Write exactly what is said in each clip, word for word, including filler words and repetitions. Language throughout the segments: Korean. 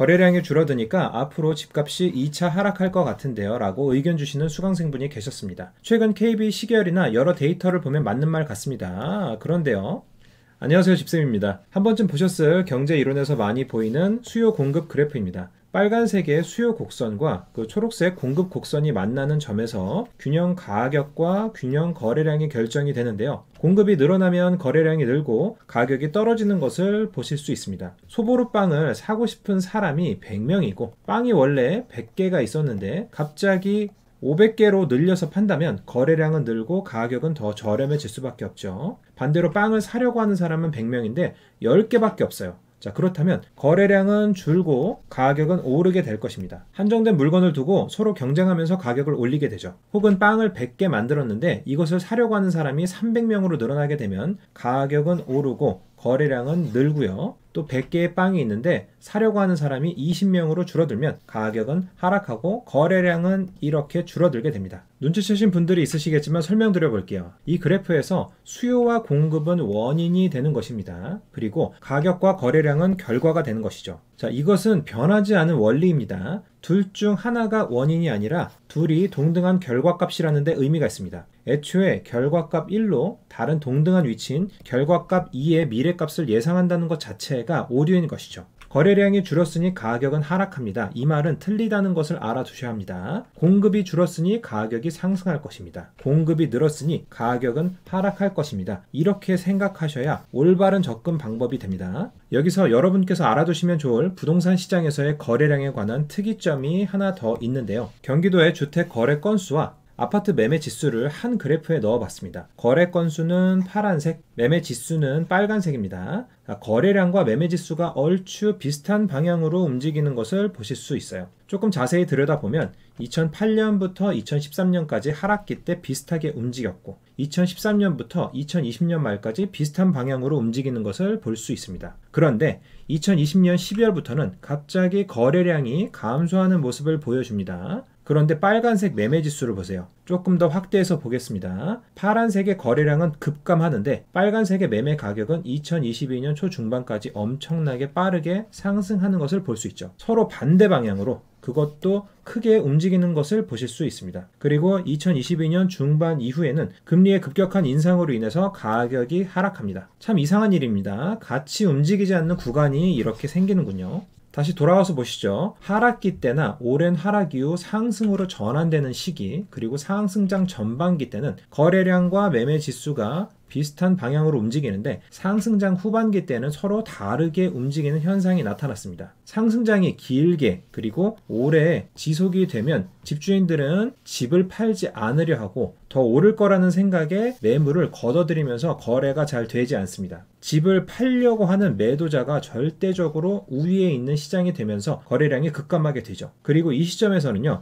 거래량이 줄어드니까 앞으로 집값이 이 차 하락할 것 같은데요 라고 의견 주시는 수강생분이 계셨습니다. 최근 케이비 시계열이나 여러 데이터를 보면 맞는 말 같습니다. 그런데요, 안녕하세요, 집쌤입니다. 한 번쯤 보셨을 경제 이론에서 많이 보이는 수요 공급 그래프입니다. 빨간색의 수요 곡선과 그 초록색 공급 곡선이 만나는 점에서 균형 가격과 균형 거래량이 결정이 되는데요. 공급이 늘어나면 거래량이 늘고 가격이 떨어지는 것을 보실 수 있습니다. 소보루 빵을 사고 싶은 사람이 백 명이고 빵이 원래 백 개가 있었는데 갑자기 오백 개로 늘려서 판다면 거래량은 늘고 가격은 더 저렴해질 수밖에 없죠. 반대로 빵을 사려고 하는 사람은 백 명인데 열 개밖에 없어요. 자, 그렇다면 거래량은 줄고 가격은 오르게 될 것입니다. 한정된 물건을 두고 서로 경쟁하면서 가격을 올리게 되죠. 혹은 빵을 백 개 만들었는데 이것을 사려고 하는 사람이 삼백 명으로 늘어나게 되면 가격은 오르고 거래량은 늘고요. 또 백 개의 빵이 있는데 사려고 하는 사람이 이십 명으로 줄어들면 가격은 하락하고 거래량은 이렇게 줄어들게 됩니다. 눈치채신 분들이 있으시겠지만 설명드려 볼게요. 이 그래프에서 수요와 공급은 원인이 되는 것입니다. 그리고 가격과 거래량은 결과가 되는 것이죠. 자, 이것은 변하지 않은 원리입니다. 둘 중 하나가 원인이 아니라 둘이 동등한 결과값이라는 데 의미가 있습니다. 애초에 결과값 일로 다른 동등한 위치인 결과값 이의 미래값을 예상한다는 것 자체가 오류인 것이죠. 거래량이 줄었으니 가격은 하락합니다. 이 말은 틀리다는 것을 알아두셔야 합니다. 공급이 줄었으니 가격이 상승할 것입니다. 공급이 늘었으니 가격은 하락할 것입니다. 이렇게 생각하셔야 올바른 접근 방법이 됩니다. 여기서 여러분께서 알아두시면 좋을 부동산 시장에서의 거래량에 관한 특이점이 하나 더 있는데요. 경기도의 주택 거래 건수와 아파트 매매 지수를 한 그래프에 넣어봤습니다. 거래 건수는 파란색, 매매 지수는 빨간색입니다. 거래량과 매매 지수가 얼추 비슷한 방향으로 움직이는 것을 보실 수 있어요. 조금 자세히 들여다보면 이천팔 년부터 이천십삼 년까지 하락기 때 비슷하게 움직였고 이천십삼 년부터 이천이십 년 말까지 비슷한 방향으로 움직이는 것을 볼 수 있습니다. 그런데 이천이십 년 십이월부터는 갑자기 거래량이 감소하는 모습을 보여줍니다. 그런데 빨간색 매매 지수를 보세요. 조금 더 확대해서 보겠습니다. 파란색의 거래량은 급감하는데 빨간색의 매매 가격은 이천이십이 년 초중반까지 엄청나게 빠르게 상승하는 것을 볼 수 있죠. 서로 반대 방향으로 그것도 크게 움직이는 것을 보실 수 있습니다. 그리고 이천이십이 년 중반 이후에는 금리의 급격한 인상으로 인해서 가격이 하락합니다. 참 이상한 일입니다. 같이 움직이지 않는 구간이 이렇게 생기는군요. 다시 돌아와서 보시죠. 하락기 때나 오랜 하락 이후 상승으로 전환되는 시기, 그리고 상승장 전반기 때는 거래량과 매매 지수가 비슷한 방향으로 움직이는데 상승장 후반기 때는 서로 다르게 움직이는 현상이 나타났습니다. 상승장이 길게 그리고 오래 지속이 되면 집주인들은 집을 팔지 않으려 하고 더 오를 거라는 생각에 매물을 걷어들이면서 거래가 잘 되지 않습니다. 집을 팔려고 하는 매도자가 절대적으로 우위에 있는 시장이 되면서 거래량이 급감하게 되죠. 그리고 이 시점에서는요,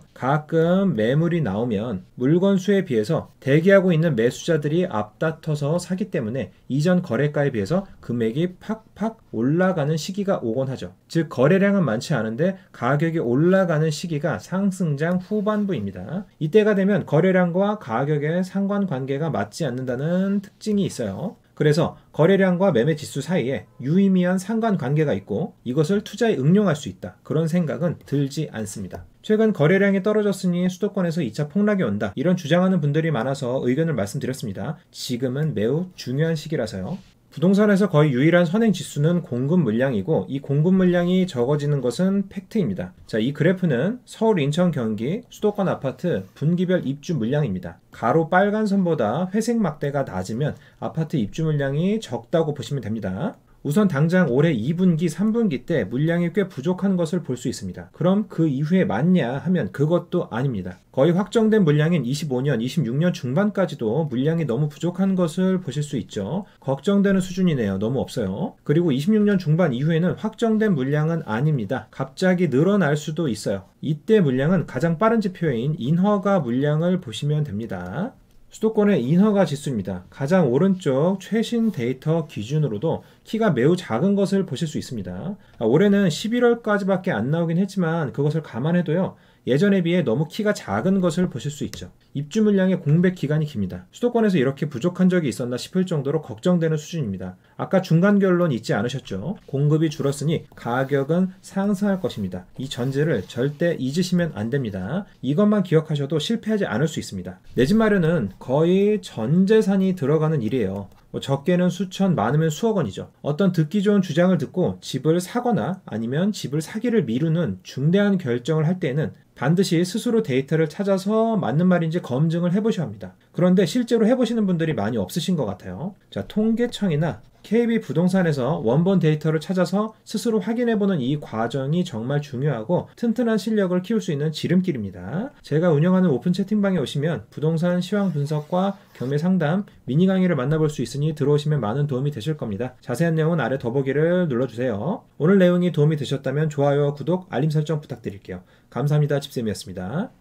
가끔 매물이 나오면 물건 수에 비해서 대기하고 있는 매수자들이 앞다퉈서 사기 때문에 이전 거래가에 비해서 금액이 팍팍 올라가는 시기가 오곤 하죠. 즉 거래량은 많지 않은데 가격이 올라가는 시기가 상승장 후반부입니다. 이때가 되면 거래량과 가격의 상관관계가 맞지 않는다는 특징이 있어요. 그래서 거래량과 매매 지수 사이에 유의미한 상관관계가 있고 이것을 투자에 응용할 수 있다. 그런 생각은 들지 않습니다. 최근 거래량이 떨어졌으니 수도권에서 이 차 폭락이 온다. 이런 주장하는 분들이 많아서 의견을 말씀드렸습니다. 지금은 매우 중요한 시기라서요. 부동산에서 거의 유일한 선행 지수는 공급 물량이고 이 공급 물량이 적어지는 것은 팩트입니다. 자, 이 그래프는 서울, 인천, 경기 수도권 아파트 분기별 입주 물량입니다. 가로 빨간 선보다 회색 막대가 낮으면 아파트 입주 물량이 적다고 보시면 됩니다. 우선 당장 올해 이 분기, 삼 분기 때 물량이 꽤 부족한 것을 볼 수 있습니다. 그럼 그 이후에 맞냐 하면 그것도 아닙니다. 거의 확정된 물량인 이십오 년, 이십육 년 중반까지도 물량이 너무 부족한 것을 보실 수 있죠. 걱정되는 수준이네요. 너무 없어요. 그리고 이십육 년 중반 이후에는 확정된 물량은 아닙니다. 갑자기 늘어날 수도 있어요. 이때 물량은 가장 빠른 지표인 인허가 물량을 보시면 됩니다. 수도권의 인허가 지수입니다. 가장 오른쪽 최신 데이터 기준으로도 키가 매우 작은 것을 보실 수 있습니다. 올해는 십일월까지밖에 안 나오긴 했지만 그것을 감안해도요, 예전에 비해 너무 키가 작은 것을 보실 수 있죠. 입주 물량의 공백 기간이 깁니다. 수도권에서 이렇게 부족한 적이 있었나 싶을 정도로 걱정되는 수준입니다. 아까 중간 결론 잊지 않으셨죠? 공급이 줄었으니 가격은 상승할 것입니다. 이 전제를 절대 잊으시면 안 됩니다. 이것만 기억하셔도 실패하지 않을 수 있습니다. 내 집 마련은 거의 전 재산이 들어가는 일이에요. 뭐 적게는 수천, 많으면 수억 원이죠. 어떤 듣기 좋은 주장을 듣고 집을 사거나 아니면 집을 사기를 미루는 중대한 결정을 할 때에는 반드시 스스로 데이터를 찾아서 맞는 말인지 검증을 해보셔야 합니다. 그런데 실제로 해보시는 분들이 많이 없으신 것 같아요. 자, 통계청이나 케이비 부동산에서 원본 데이터를 찾아서 스스로 확인해보는 이 과정이 정말 중요하고 튼튼한 실력을 키울 수 있는 지름길입니다. 제가 운영하는 오픈 채팅방에 오시면 부동산 시황 분석과 경매 상담, 미니 강의를 만나볼 수 있으니 들어오시면 많은 도움이 되실 겁니다. 자세한 내용은 아래 더보기를 눌러주세요. 오늘 내용이 도움이 되셨다면 좋아요와 구독, 알림 설정 부탁드릴게요. 감사합니다. 집쌤이었습니다.